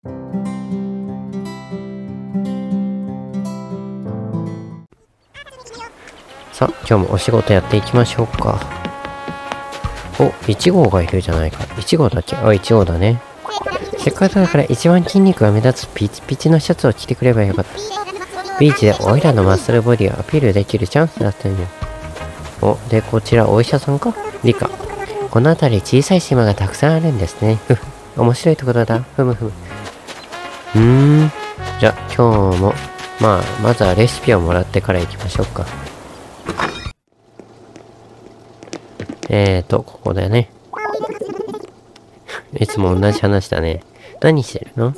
さあ、今日もお仕事やっていきましょうか。お、1号がいるじゃないか。1号だっけ？あ、1号だね。せっかくだから一番筋肉が目立つピチピチのシャツを着てくればよかった。ビーチでオイラのマッスルボディをアピールできるチャンスだったのよ。お、で、こちらお医者さんか？理科。この辺り小さい島がたくさんあるんですね。ふふ。面白いところだ。ふむふむ。じゃあ、今日も、まずはレシピをもらってから行きましょうか。ここだよね。いつも同じ話だね。何してるの？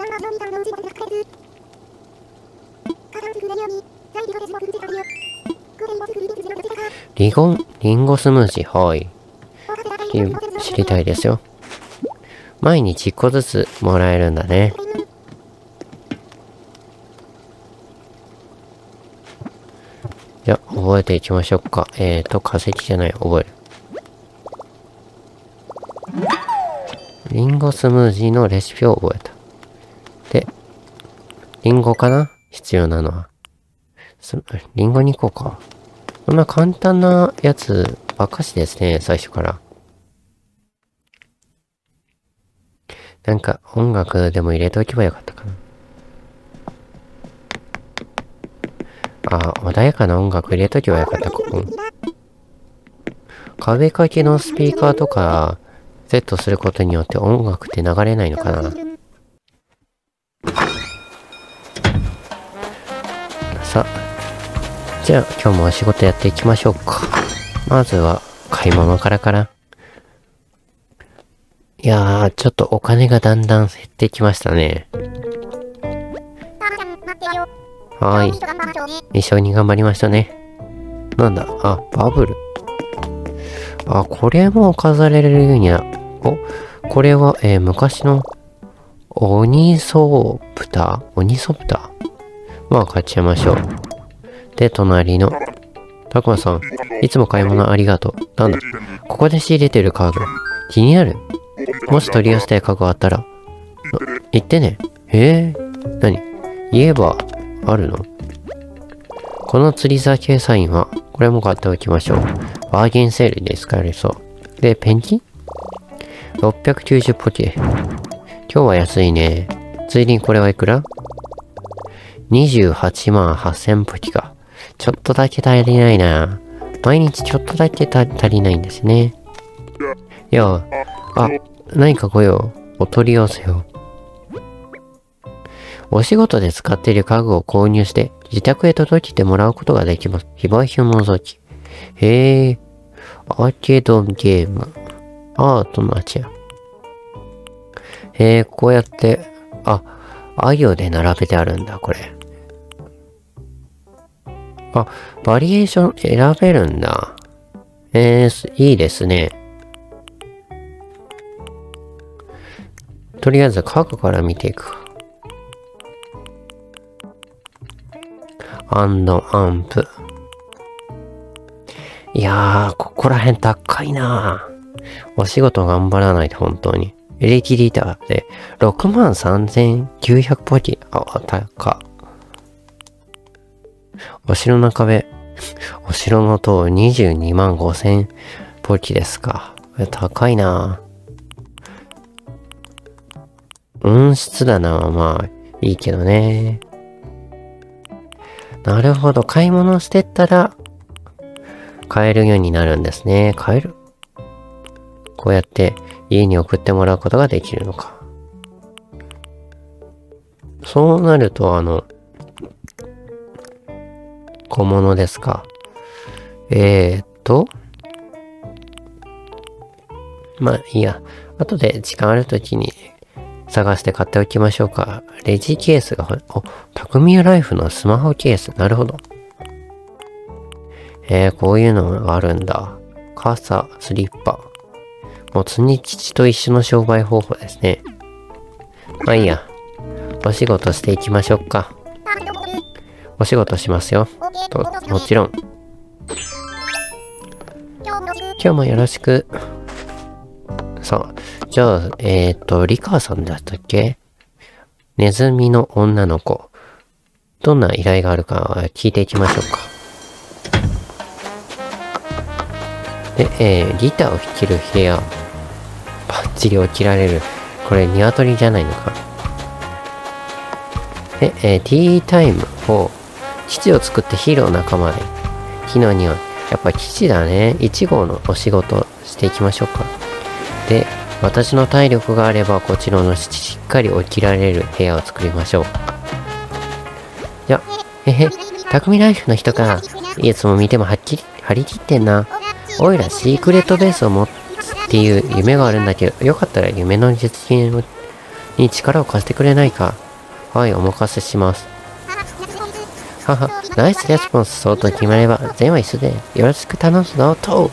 リンゴスムージー、はい。知りたいですよ。毎日1個ずつもらえるんだね。じゃあ、覚えていきましょうか。化石じゃない、覚える。リンゴスムージーのレシピを覚えた。で、リンゴかな？必要なのは。リンゴに行こうか。そんな簡単なやつばっかしですね、最初から。なんか音楽でも入れておけばよかったかな。あ、穏やかな音楽入れとけばよかった、ここ。壁掛けのスピーカーとか、セットすることによって音楽って流れないのかな。さあ、じゃあ今日もお仕事やっていきましょうか。まずは買い物からかな。いやー、ちょっとお金がだんだん減ってきましたね。はーい。一緒に頑張りましたね。なんだ？あ、バブル。あ、これも飾れるようにな。お、これは、昔の鬼ソプタまあ、買っちゃいましょう。で、隣の、たくまさん、いつも買い物ありがとう。なんだ？ここで仕入れてる家具。気になる？もし取り寄せたい家具あったら、言ってね。何？言えば、あるの？この釣り酒サインは、これも買っておきましょう。バーゲンセールで使えるそう。で、ペンキ？ 690 ポチ。今日は安いね。ついでにこれはいくら？ 28万8000ポチか。ちょっとだけ足りないな。毎日ちょっとだけ足りないんですね。いや、何か来よう。お取り寄せを。お仕事で使っている家具を購入して、自宅へ届けてもらうことができます。非売品を除き。アーケードゲーム。アートのチェア。こうやって、あ行で並べてあるんだ、これ。バリエーション選べるんだ。いいですね。とりあえず家具から見ていく。アンプ。いやー、ここら辺高いなー。お仕事頑張らないと本当に。エレキリーターで63,900ポキ。高。お城の壁。お城の塔22万5,000ポキですか。高いなー。温室棚はまあ、いいけどね。なるほど。買い物してったら、買えるようになるんですね。買える？こうやって家に送ってもらうことができるのか。そうなると、小物ですか。まあいいや。後で時間あるときに探して買っておきましょうか。レジケースが匠ライフのスマホケース。なるほど。こういうのがあるんだ。傘、スリッパ。もつに吉と一緒の商売方法ですね。まあいいや。お仕事していきましょうか。お仕事しますよ。もちろん。今日もよろしく。さあ、じゃあ、リカーさんだったっけ？ ネズミの女の子。どんな依頼があるか聞いていきましょうか。で、ギターを弾ける部屋。バッチリ起きられる。これ、鶏じゃないのか。で、ティータイムを、基地を作ってヒーロー仲間で。昨日には、やっぱ基地だね。1号のお仕事していきましょうか。で、私の体力があれば、こちらのしっかり起きられる部屋を作りましょう。じゃ、匠ライフの人か。いつも見ても張り切ってんな。おいらシークレットベースを持つっていう夢があるんだけど、よかったら夢の実現に力を貸してくれないか。はい、お任せします。はは、ナイスレスポンス。そうと決まれば、全は一緒で、よろしく頼むぞ、と。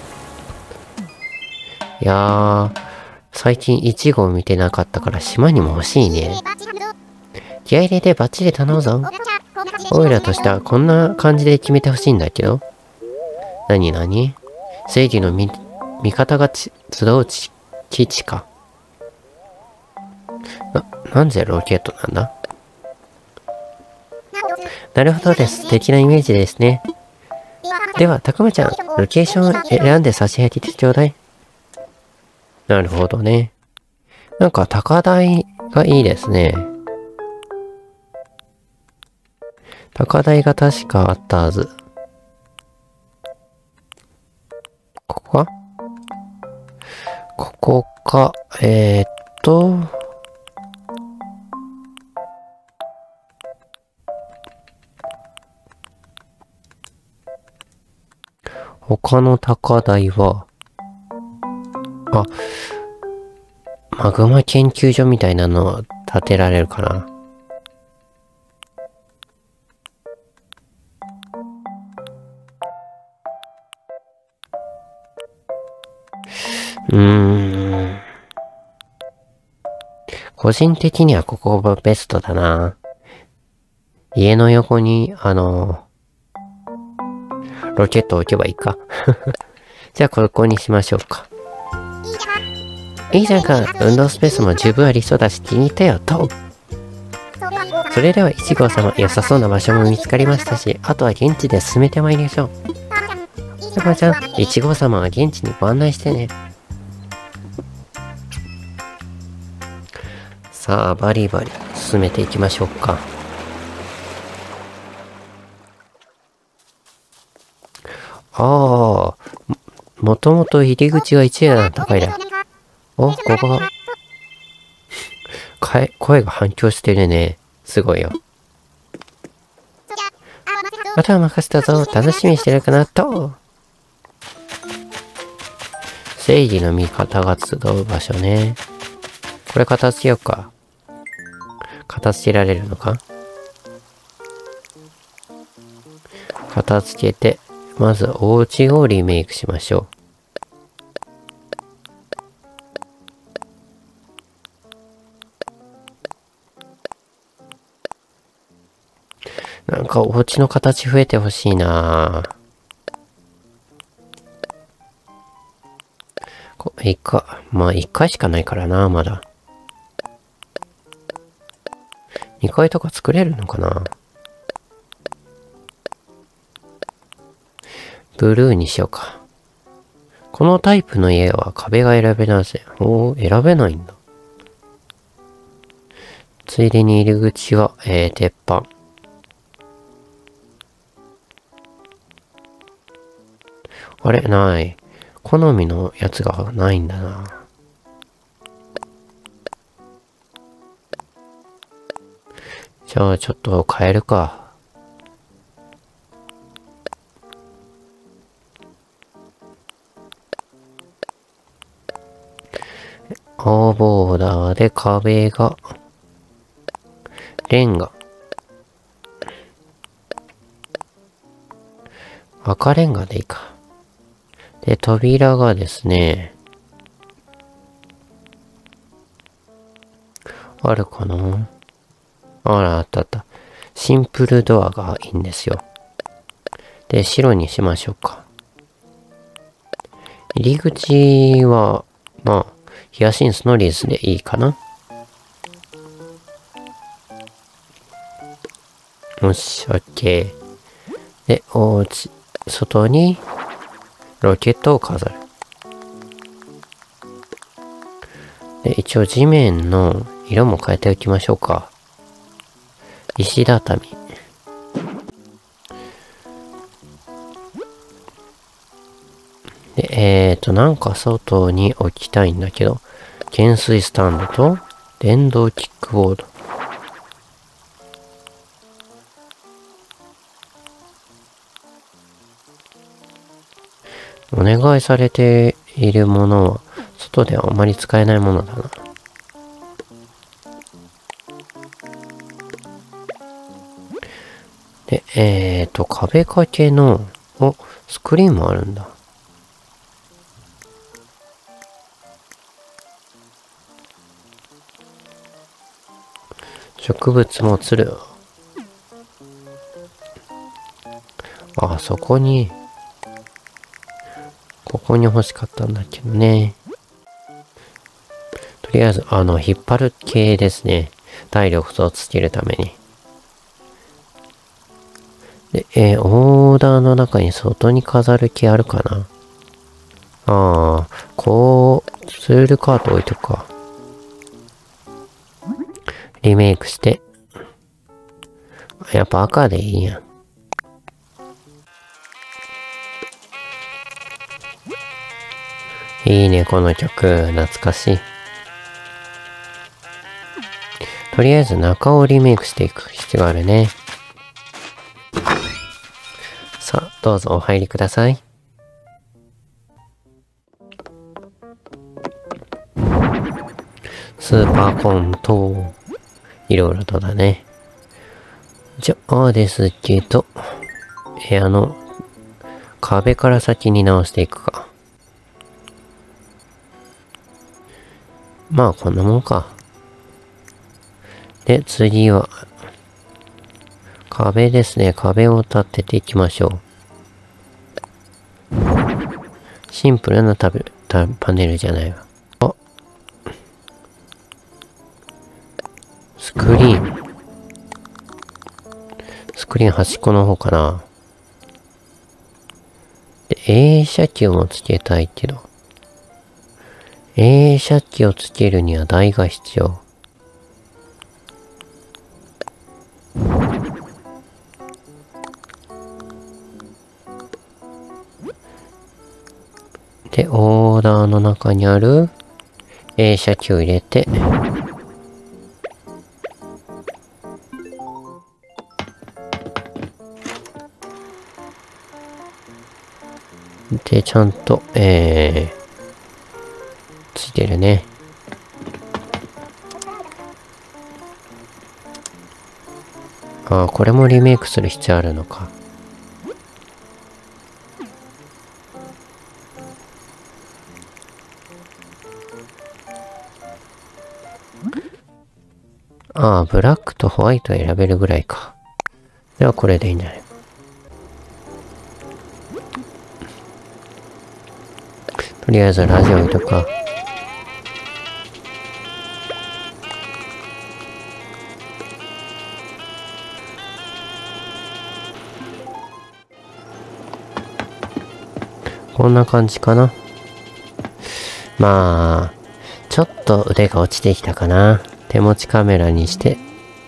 いやー、最近1号見てなかったから島にも欲しいね。気合入れてバッチリ頼むぞ。おいらとしてはこんな感じで決めてほしいんだけど。なに正義の味方が集う基地か。なんでロケットなんだ？なるほどです。素敵なイメージですね。では、たくまちゃん、ロケーションを選んで差し上げてちょうだい。なるほどね。なんか高台がいいですね。高台が確かあったはず。ここか？ここか、他の高台は、マグマ研究所みたいなのは建てられるかな。個人的にはここがベストだな。家の横に、ロケット置けばいいか。じゃあここにしましょうか。いいじゃんか。運動スペースも十分ありそうだし気に入ったよ、と。それでは1号様、良さそうな場所も見つかりましたし、あとは現地で進めてまいりましょう。たくまちゃん、1号様は現地にご案内してね。さあ、バリバリ進めていきましょうか。もともと入り口は1段高いだ。ここが、声が反響してるね。すごいよ。あとは任せたぞ。楽しみにしてるかな、と。正義の味方が集う場所ね。これ片付けようか。片付けられるのか？片付けて、まずお家をリメイクしましょう。なんかお家の形増えてほしいなぁ。まあ1回しかないからな、まだ。2階とか作れるのかな？ブルーにしようか。このタイプの家は壁が選べないぜ。選べないんだ。ついでに入り口は、鉄板。あれ？ない。好みのやつがないんだな。じゃあちょっと変えるか。青ボーダーで壁が、レンガ。赤レンガでいいか。で、扉がですね、あるかな？あった。シンプルドアがいいんですよ。で、白にしましょうか。入り口は、まあ、ヒヤシンスのリースでいいかな。 よし、オッケー。で、外にロケットを飾る。で、一応地面の色も変えておきましょうか。石畳。で、なんか外に置きたいんだけど、懸垂スタンドと電動キックボード。お願いされているものは、外ではあまり使えないものだな。で、壁掛けの、スクリーンもあるんだ。植物もつる。あ、そこに、ここに欲しかったんだけどね。とりあえず、引っ張る系ですね。体力をつけるために。で、オーダーの中に外に飾る気あるかな。ツールカート置いとくか。リメイクして。やっぱ赤でいいやん。いいね、この曲。懐かしい。とりあえず中をリメイクしていく必要があるね。さあ、どうぞお入りください。スーパーコント、いろいろとだね。じゃあですけど、部屋の壁から先に直していくか。まあ、こんなもんか。で、次は、壁ですね。壁を立てていきましょう。シンプルなパネルじゃないわ。スクリーン端っこの方かな。で、映写機もつけたいけど。映写機をつけるには台が必要。で、オーダーの中にある映写機を入れて、で、ちゃんと、ついてるね。これもリメイクする必要あるのか。ブラックとホワイト選べるぐらいか。ではこれでいいんじゃない？とりあえずラジオ置いとくか。こんな感じかな。まあ、ちょっと腕が落ちてきたかな。手持ちカメラにして。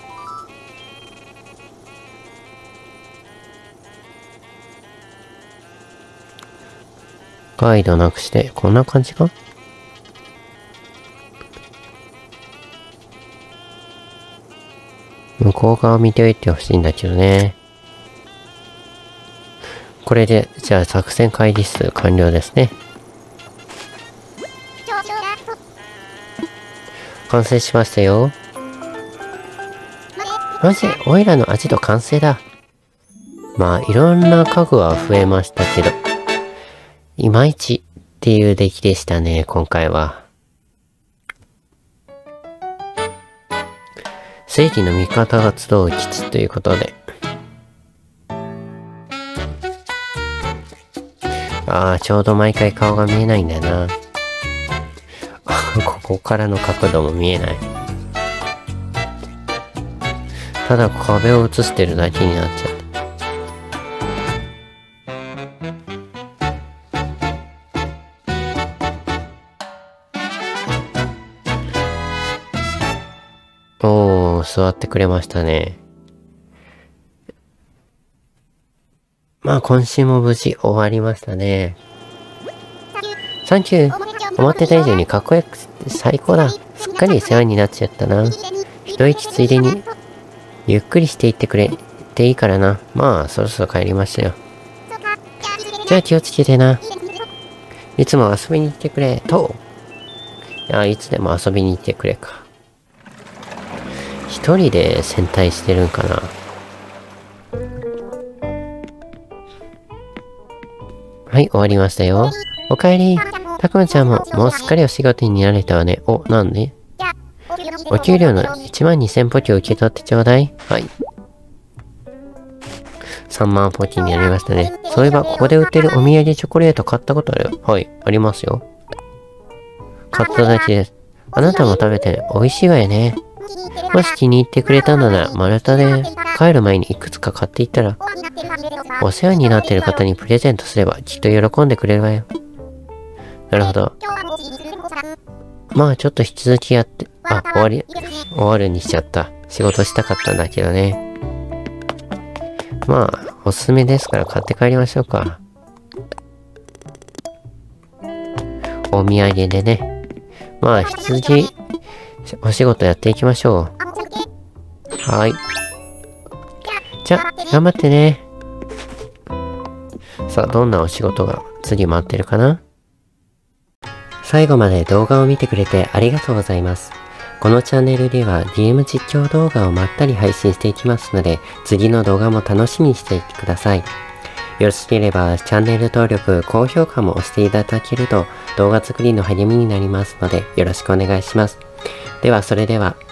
ガイドなくして、こんな感じか？向こう側見ておいてほしいんだけどね。これで、じゃあ作戦会議室完了ですね。完成しましたよ。マジで、オイラのアジト完成だ。まあ、いろんな家具は増えましたけど、いまいちっていう出来でしたね、今回は。正義の味方が集う基地ということで。ちょうど毎回顔が見えないんだよな。ここからの角度も見えない。 ただ壁を映してるだけになっちゃった。おー、座ってくれましたね。まあ今週も無事終わりましたね。サンキュー。思ってた以上にかっこよくて最高だ。すっかり世話になっちゃったな。一息ついでにゆっくりしていってくれていいからな。まあそろそろ帰りましたよ。じゃあ気をつけてな。いつも遊びに行ってくれと。いつでも遊びに行ってくれか。一人で戦隊してるんかな。はい、終わりましたよ。おかえり。たくまちゃんも、もうすっかりお仕事に慣れたわね。お、なんで？お給料の12000ポキを受け取ってちょうだい。はい。3万ポキになりましたね。そういえば、ここで売ってるお土産チョコレート買ったことある？はい、ありますよ。買っただけです。あなたも食べて美味しいわよね。もし気に入ってくれたのなら、丸太で帰る前にいくつか買っていったら、お世話になっている方にプレゼントすればきっと喜んでくれるわよ。なるほど。まあちょっと引き続きやって、終わるにしちゃった。仕事したかったんだけどね。まあ、おすすめですから買って帰りましょうか。お土産でね。まあ引き続き、お仕事やっていきましょう。はい。じゃ、頑張ってね。さあ、どんなお仕事が次待ってるかな？最後まで動画を見てくれてありがとうございます。このチャンネルでは DM 実況動画をまったり配信していきますので、次の動画も楽しみにしていてください。よろしければチャンネル登録、高評価も押していただけると動画作りの励みになりますのでよろしくお願いします。ではそれでは。